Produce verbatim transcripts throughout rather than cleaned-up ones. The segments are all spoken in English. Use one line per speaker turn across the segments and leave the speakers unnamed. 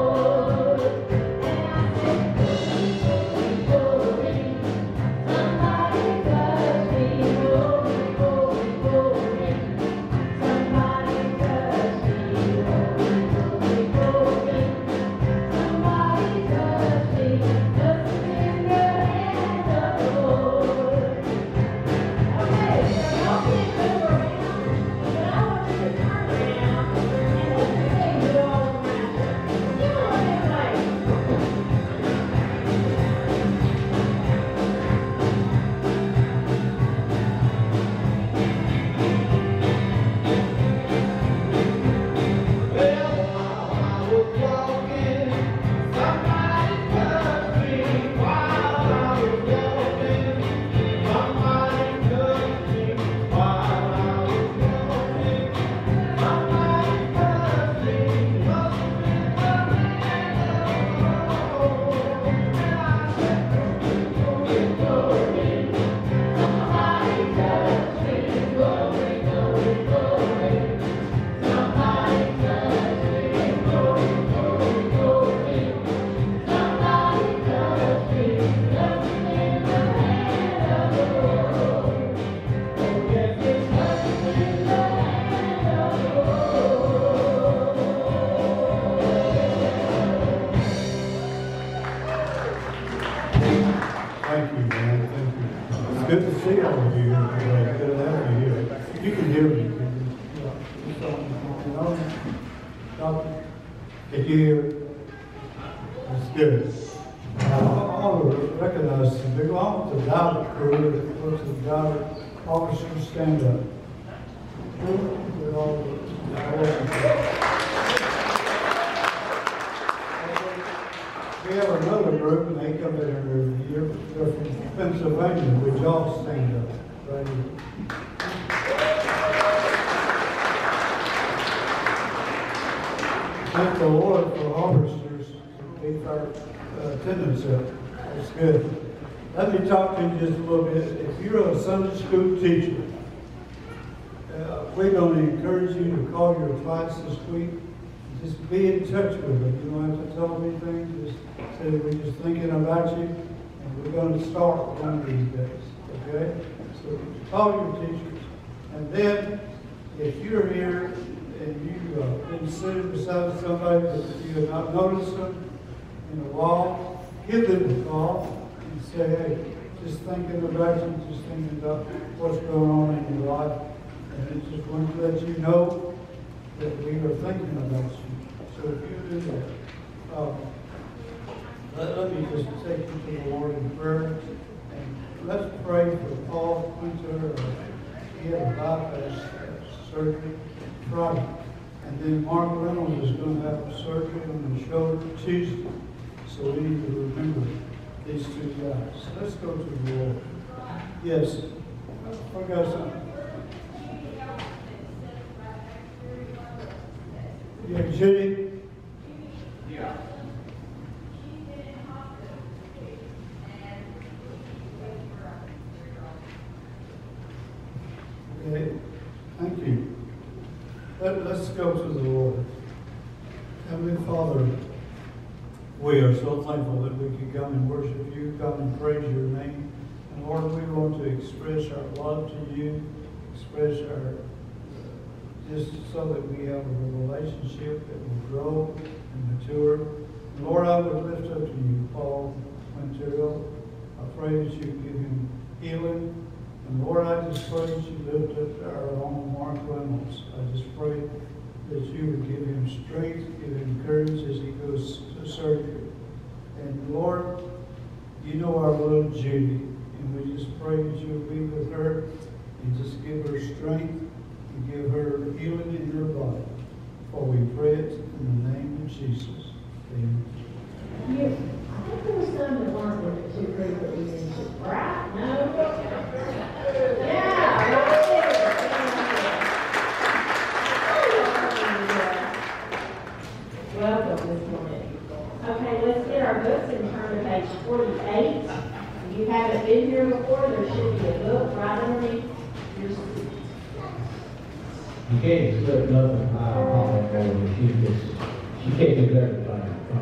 Stand up. We have another group, and they come in every year. They're from Pennsylvania. Would y'all stand up? Right here. Thank the Lord for harvesters to keep our uh, attendance up. That's good. Let me talk to you just a little bit. If you're a Sunday school teacher, uh, we're going to encourage you to call your class this week. Just be in touch with them. You don't have to tell them anything. Just say we're just thinking about you, and we're going to start one of these days. Okay? So call your teachers. And then, if you're here and you've uh, been sitting beside somebody that you have not noticed them in a while, give them a call. Say, hey, just thinking about you, just thinking about what's going on in your life. And it's just wanted to let you know that we are thinking about you. So if you do that, um, let, let me just take you to the Lord in prayer. And let's pray for Paul Quinter. Uh, he had a bypass surgery Friday. And then Mark Reynolds is going to have a surgery on the shoulder Tuesday. So we need to remember these two guys. Let's go to the Lord. Yes. I got something. Yeah, Judy? Yeah. Okay. Thank you. Let, let's go to the Lord. Heavenly Father, we are so thankful that we can come and worship you, come and praise your name. And Lord, we want to express our love to you, express our, uh, just so that we have a relationship that will grow and mature. And Lord, I would lift up to you Paul Quintero. I pray that you give him healing. And Lord, I just pray that you lift up our own Mark Reynolds. I just pray that you would give him strength, give him courage as he goes to surgery. And Lord, you know our little Judy, and we just pray that you'll be with her and just give her strength and give her healing in her body. For we pray it in the name of Jesus. Amen.
Yes, I think there was some that weren't with the two groups that we mentioned, right? No? Yeah, right there. Welcome this morning. Okay, let's get our books and turn to page forty-eight. If you haven't been here before, there should be a book right underneath your seat.
You can't slip nothing out of her. She just, she can't do everything.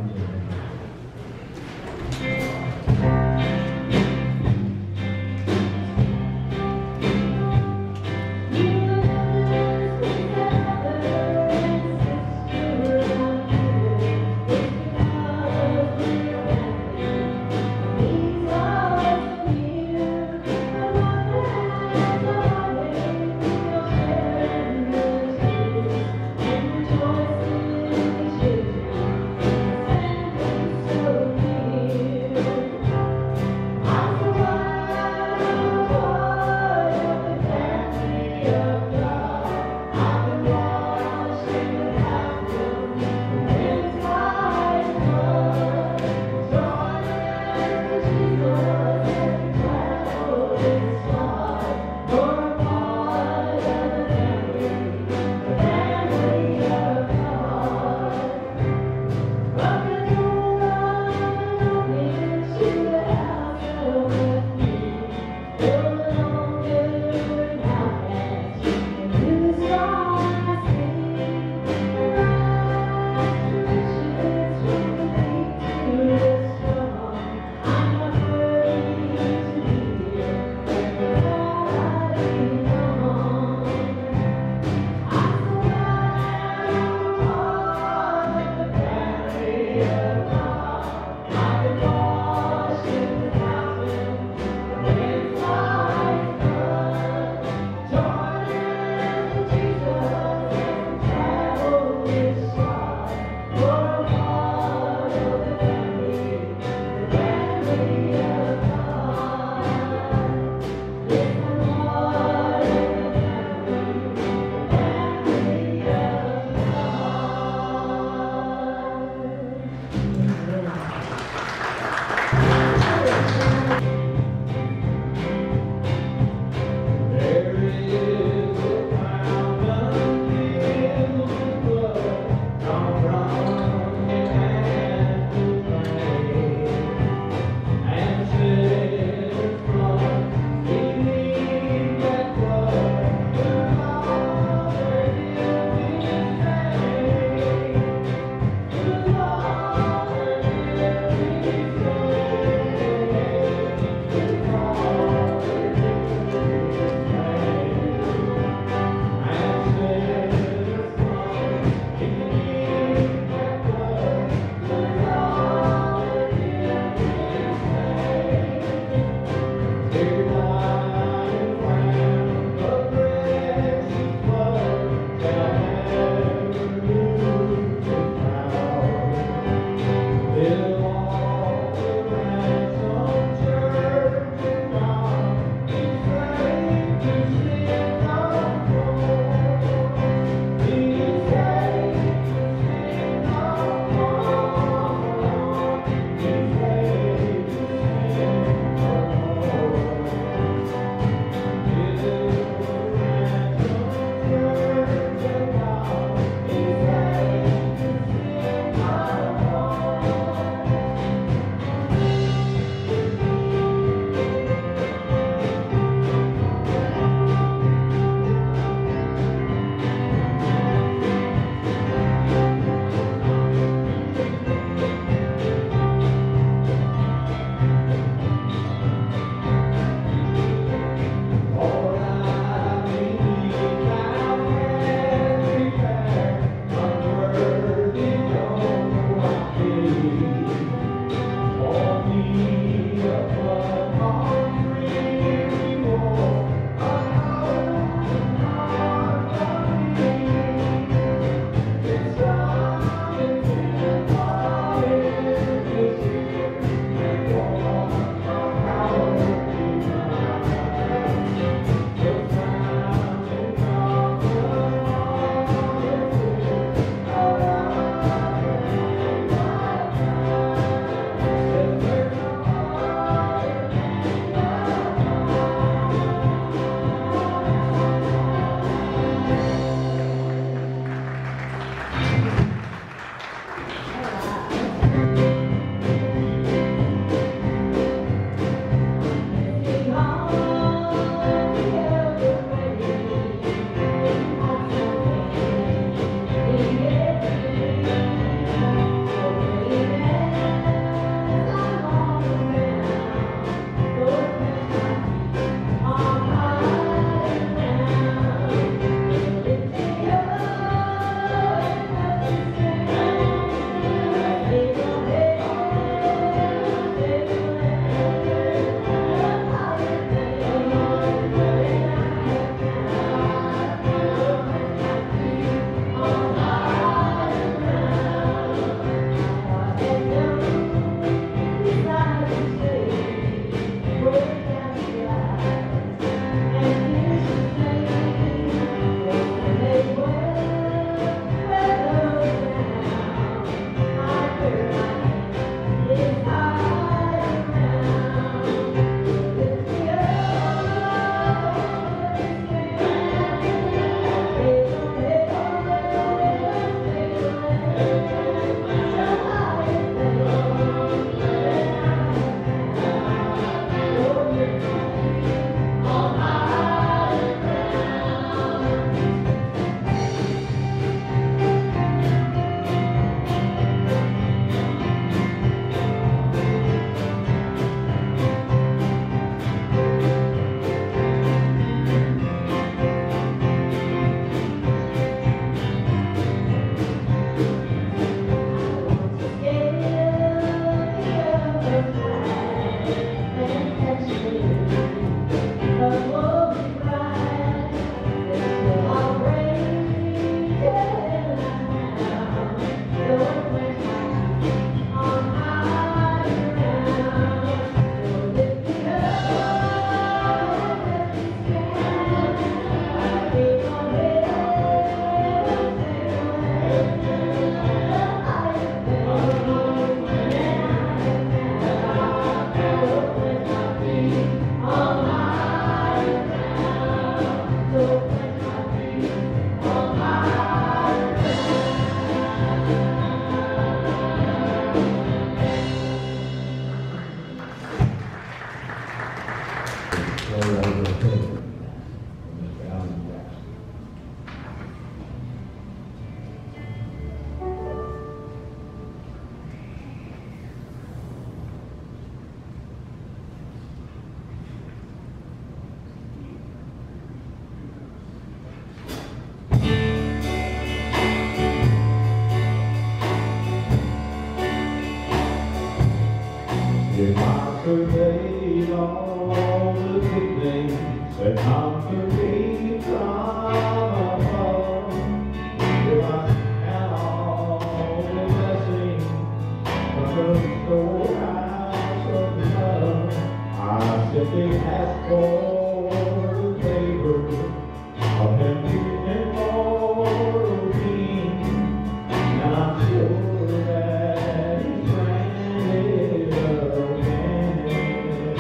If I forgave all the good things that come to me from above, if I count all the blessings from the storehouse of love, I simply ask for the favor of Him, immortal King, and I'm sure that He's granted again.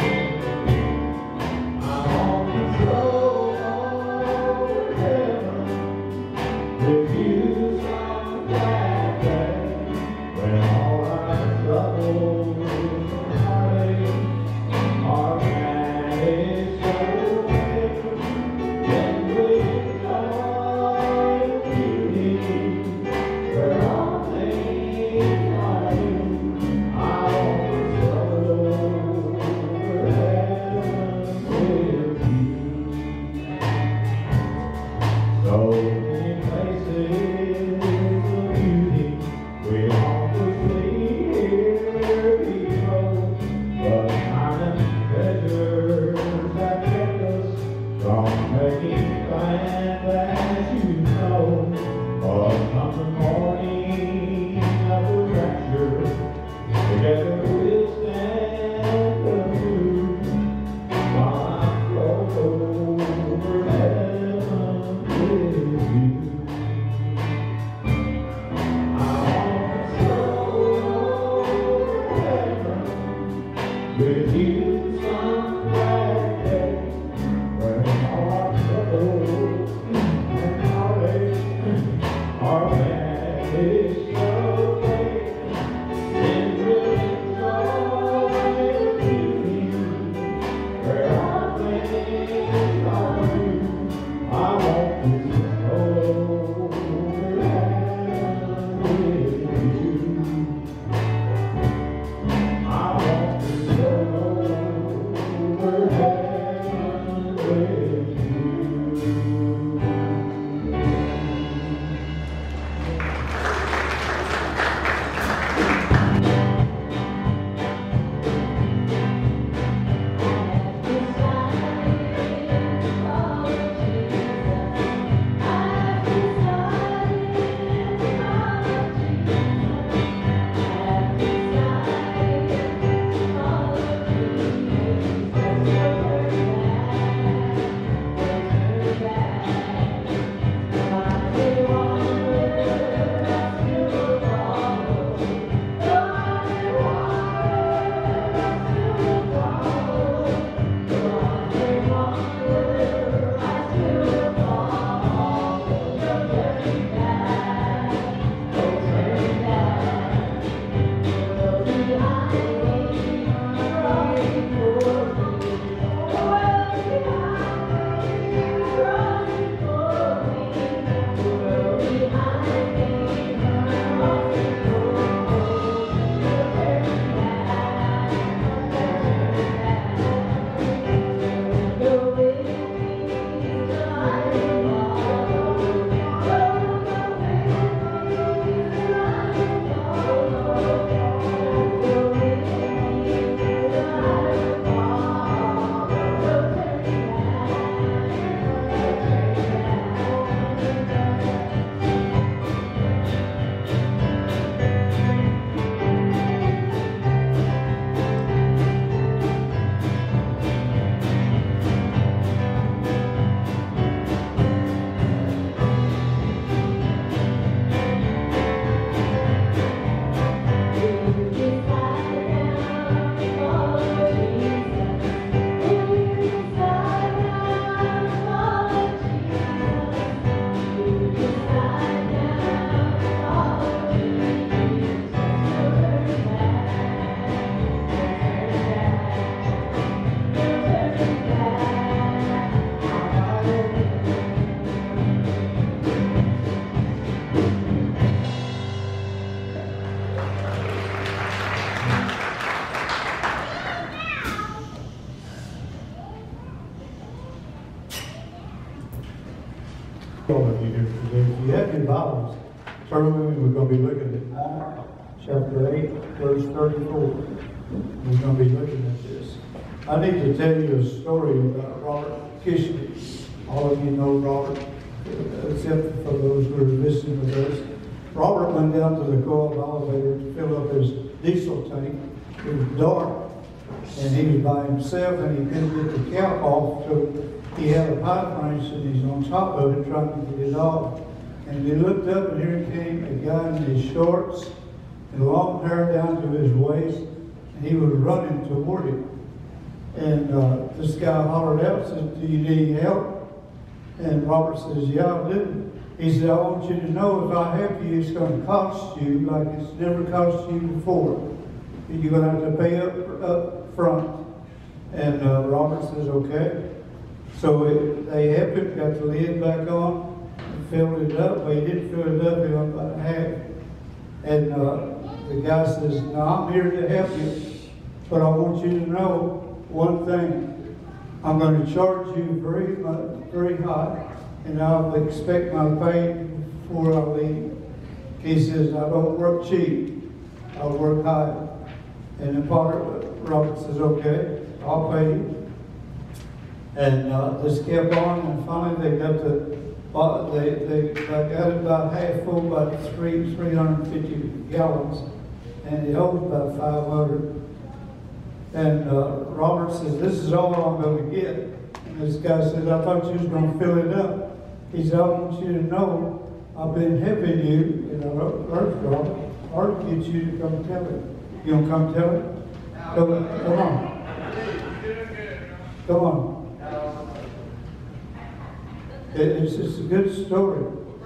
I want to go over heaven with you some black day, when all our troubles and heartaches are vanished away. Then with joy and beauty, where all things are new, I want to go over heaven with you. So many places of beauty we long to see here below, but time and treasures have kept us from making plans, as you know. But come the morning of the rapture, together we'll stand anew, while I float over heaven with you. I want to float over heaven with you some black day, when all our troubles and heartaches are vanished away. Then we'll enjoy the beauty, where all things are new. I want to go over heaven with you. I want to go over heaven with you.
If you have your Bibles, turn with me. We're going to be looking at Mark chapter eight, verse thirty-four. we're going to be looking at this. I need to tell you a story about Robert Kishley. All of you know Robert, except for those who are listening to this. Robert went down to the co-op elevator to fill up his diesel tank. It was dark, and he was by himself, and he couldn't get the cap off, so he had a pipe wrench, and he's on top of it trying to get it off. And he looked up, and here came a guy in his shorts and long hair down to his waist, and he was running toward him. And uh, this guy hollered out, said, "Do you need help?" And Robert says, "Yeah, I do." He said, "I want you to know if I help you, it's going to cost you like it's never cost you before. You're going to have to pay up, up front." And uh, Robert says, "Okay." So it, they helped him, got the lid back on, and filled it up, but he didn't fill it up, he went about half. And uh, the guy says, "No, I'm here to help you, but I want you to know one thing. I'm going to charge you very much, very high, and I'll expect my pay before I leave." He says, "I don't work cheap, I work high." And the Potter, Robert says, "Okay, I'll pay you." And uh, this kept on, and finally they got the, uh, they, they got it about half full, about three, three hundred fifty gallons, and it holds about five hundred. And uh, Robert says, "This is all I'm going to get." And this guy says, "I thought you was going to fill it up." He said, "I want you to know I've been helping you." And I urged Robert, I'll get you to come tell it. You going to come tell it? Come on. Come on. Come on. It, it's, it's a good story.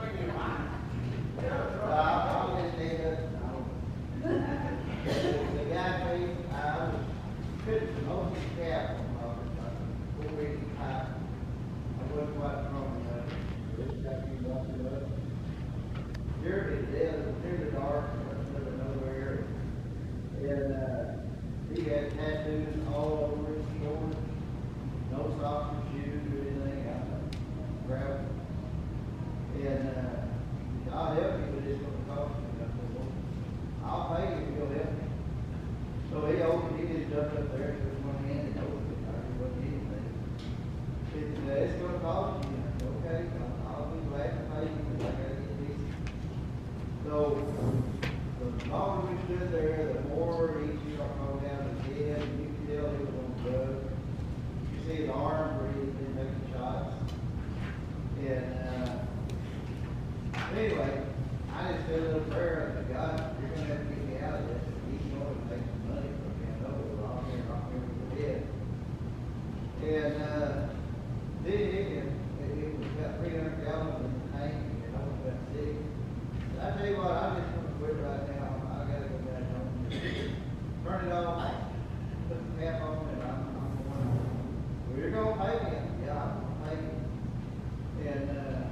And uh, he had tattoos all over his shoulders, no socks or shoes or anything. I grabbed him. And uh, "I'll help you, but it's going to cost you." I said, "Well, I'll pay you if you'll help me." So he opened, he just jumped up there with one hand and opened it. I didn't want anything. He said, "It's going to cost you." I said, "Okay, I'll, I'll be glad to pay you, because I got to get this." So the longer we stood there, the more he started going down his head, and you could tell he was on drugs. You see his arms where he had been making shots. And uh, anyway, I just said a little prayer. I said, "God, you're going to have to get me out of this. He's going to make some money from me. I know we're all here, I'm here with the head." And uh, then he can, it was about three hundred gallons in the tank, and I was about sick. I tell you what, I'm just going to quit right now. I got to go back home. Turn it off, put the cap on, and I'm, I'm going home. "Well, you're going to pay me?" "Yeah, I'm going to pay you." And uh,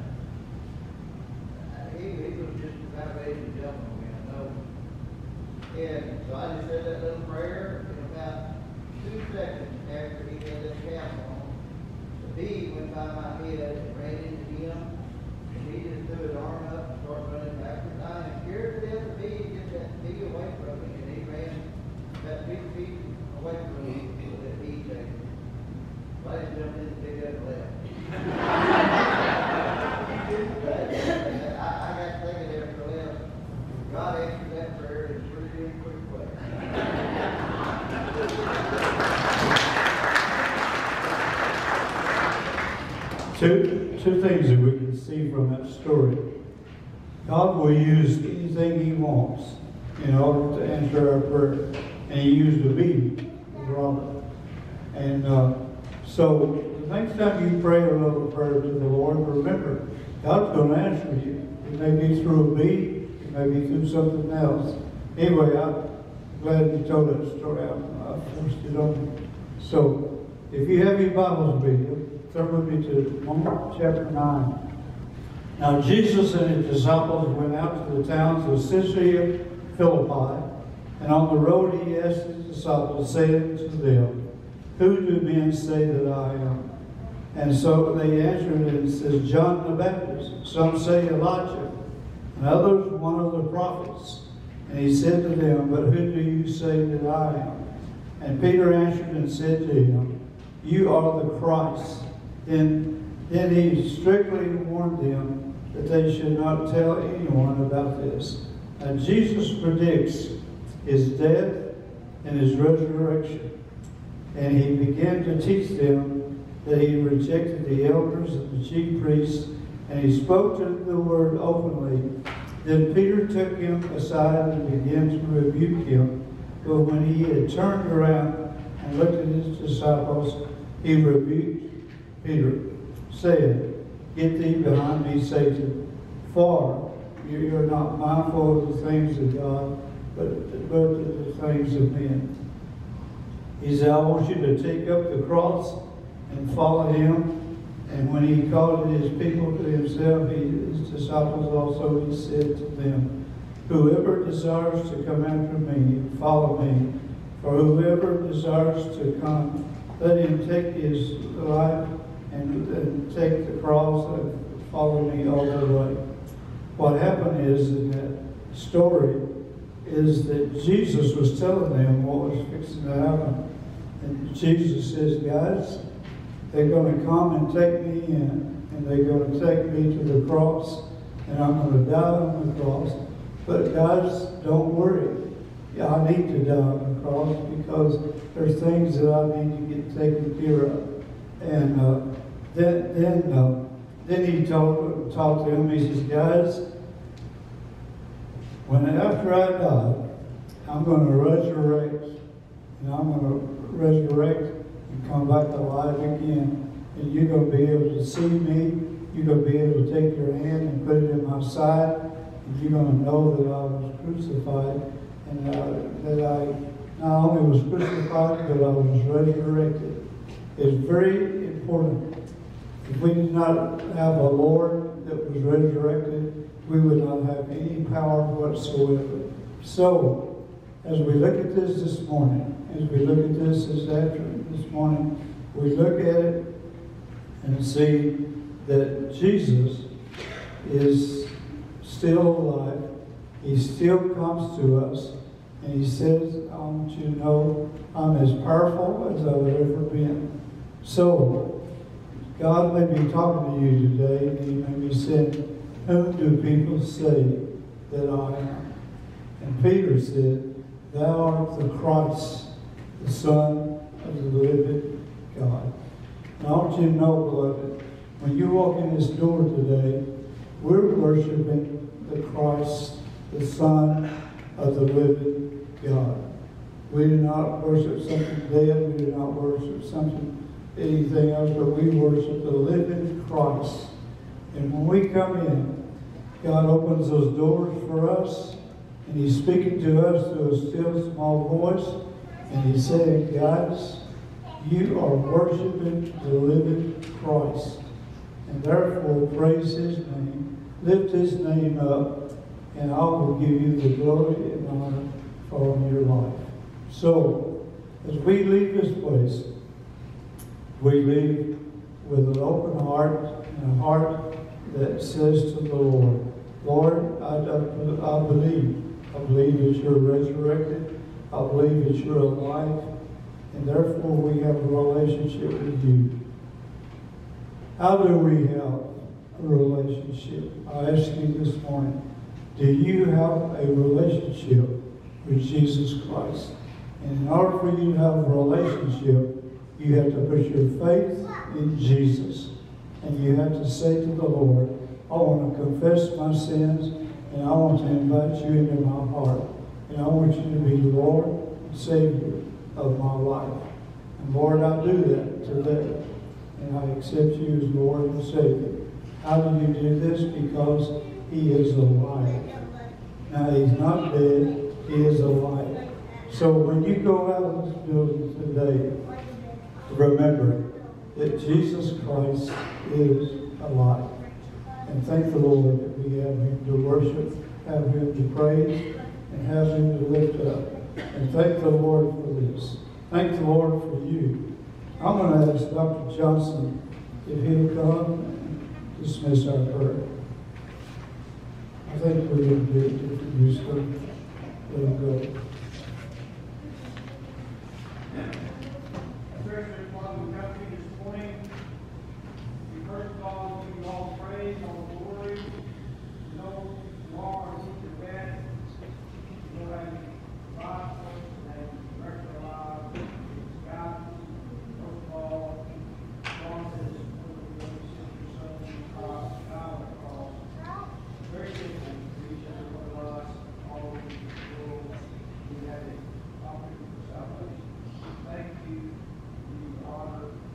he, he was just about ready to jump on me, I know. And so I just said that little prayer, and about two seconds after he had that cap on, the bee went by my head and ran into him. He just threw his arm up and started running backwards. I am scared to death of bee, get that bee away from me. And he ran about fifty feet away from me with that bee taken. I just jumped in and picked up and left. I, I got thinking there for a while. God answered that prayer in a pretty quick way.
Two, two things that we can see from that story. God will use anything He wants in order to answer our prayer. And He used a bee with Robert. And uh, so the next time you pray a little prayer to the Lord, remember, God's going to answer you. It may be through a bee, it may be through something else. Anyway, I'm glad you told that story. I, I forced it on you. So, if you have your Bibles with you, turn with me to Mark chapter nine. Now Jesus and His disciples went out to the towns of Caesarea Philippi, and on the road He asked His disciples, saying to them, "Who do men say that I am?" And so they answered and says, "John the Baptist. Some say Elijah, and others one of the prophets." And He said to them, "But who do you say that I am?" And Peter answered and said to him, You are the Christ. Then, then he strictly warned them that they should not tell anyone about this. Now Jesus predicts his death and his resurrection. And he began to teach them that he rejected the elders and the chief priests, and he spoke to the word openly. Then Peter took him aside and began to rebuke him. But when he had turned around and looked at his disciples, he rebuked Peter, saying, Get thee behind me, Satan, for you are not mindful of the things of God, but, but of the things of men. He said, I want you to take up the cross and follow him. And when he called his people to himself, he, his disciples also, he said to them, Whoever desires to come after me, follow me. For whoever desires to come, let him take his life and, and take the cross and follow me all the way. What happened is, in that story, is that Jesus was telling them what was fixing to happen. And Jesus says, guys, they're going to come and take me in, and they're going to take me to the cross, and I'm going to die on the cross. But guys, don't worry. Yeah, I need to die on the cross because there's things that I need to get taken care of. And uh, then, then, uh, then he told, talked to him. He says, guys, when after I die, I'm going to resurrect, and I'm going to resurrect and come back alive again. And you're going to be able to see me. You're going to be able to take your hand and put it in my side. And you're going to know that I was crucified. And uh, that I not only was crucified, but I was resurrected. It's very important. If we did not have a Lord that was resurrected, we would not have any power whatsoever. So, as we look at this this morning, as we look at this this afternoon, this morning, we look at it and see that Jesus is still alive. He still comes to us, and he says, I want you to know I'm as powerful as I've ever been. So, God may be talking to you today, and he may be saying, whom do people say that I am? And Peter said, Thou art the Christ, the Son of the living God. And I want you to know, beloved, when you walk in this door today, we're worshiping the Christ, the Son of the living God. We do not worship something dead. We do not worship something, anything else, but we worship the living Christ. And when we come in, God opens those doors for us, and he's speaking to us through a still small voice, and he's saying, guys, you are worshiping the living Christ. And therefore, praise his name, lift his name up, and I will give you the glory and honor for your life. So, as we leave this place, we leave with an open heart and a heart that says to the Lord, Lord, I, I, I believe. I believe that you're resurrected. I believe that you're alive. And therefore we have a relationship with you. How do we have a relationship? I ask you this morning, do you have a relationship with Jesus Christ? And in order for you to have a relationship, you have to put your faith in Jesus. And you have to say to the Lord, I want to confess my sins, and I want to invite you into my heart. And I want you to be Lord and Savior of my life. And Lord, I do that today. And I accept you as Lord and Savior. How do you do this? Because he is alive. Now, he's not dead. He is alive. So when you go out of this building today, remember that Jesus Christ is alive. And thank the Lord that we have him to worship, have him to praise, and have him to lift up. And thank the Lord for this. Thank the Lord for you. I'm going to ask Doctor Johnson if he'll come and dismiss our prayer. I think we're going to do it if we do so. Let him go.
Especially while we come to you this morning, we first of all give you all praise, all glory. You know you are and who you're best. You know that you provide for us and direct our lives. God, most of all, God says, "When you sent your Son, you cross, God on the cross." Very simple for each and every one of us, all over the world. We have an opportunity for salvation. Thank you. We honor